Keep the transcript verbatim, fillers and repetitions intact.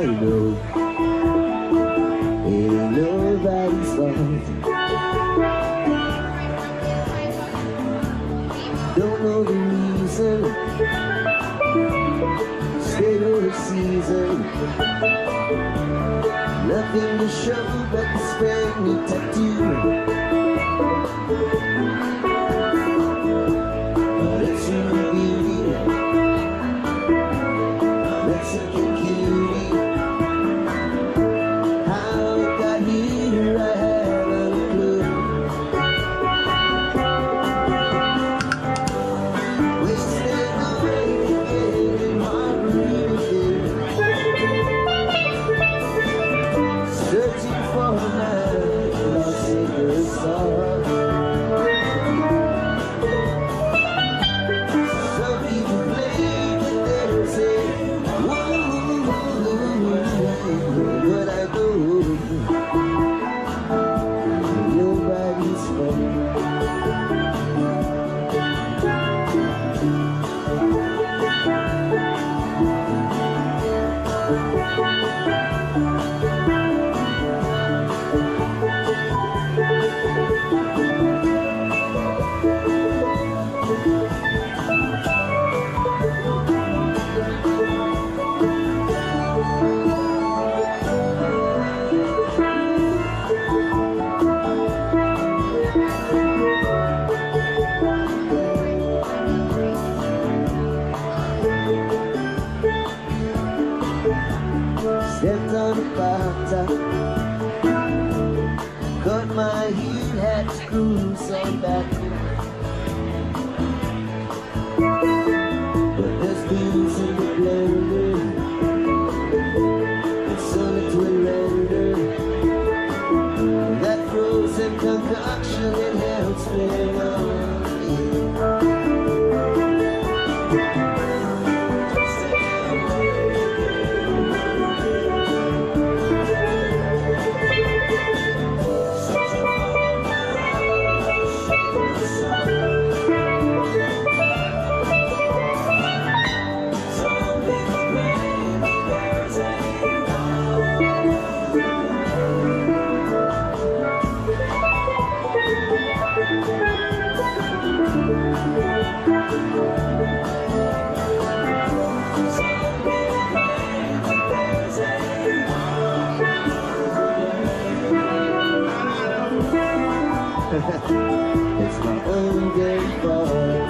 I know it ain't nobody's fault. Don't know the reason, stay the season. Nothing to show but this brand new tattoo. But it's your beauty, Mexican cutie. How it got here, I haven't a clue. Wasting away again in Margaritaville, searching for a man lost secret sauce. Some people play and they say, whoa, but I know nobody's fault. Stepped on a bathtub, cut my heel, had screws on back. But there's booze in the blender, and so it will render that frozen concoction. It helps me on. It's my own damn fault.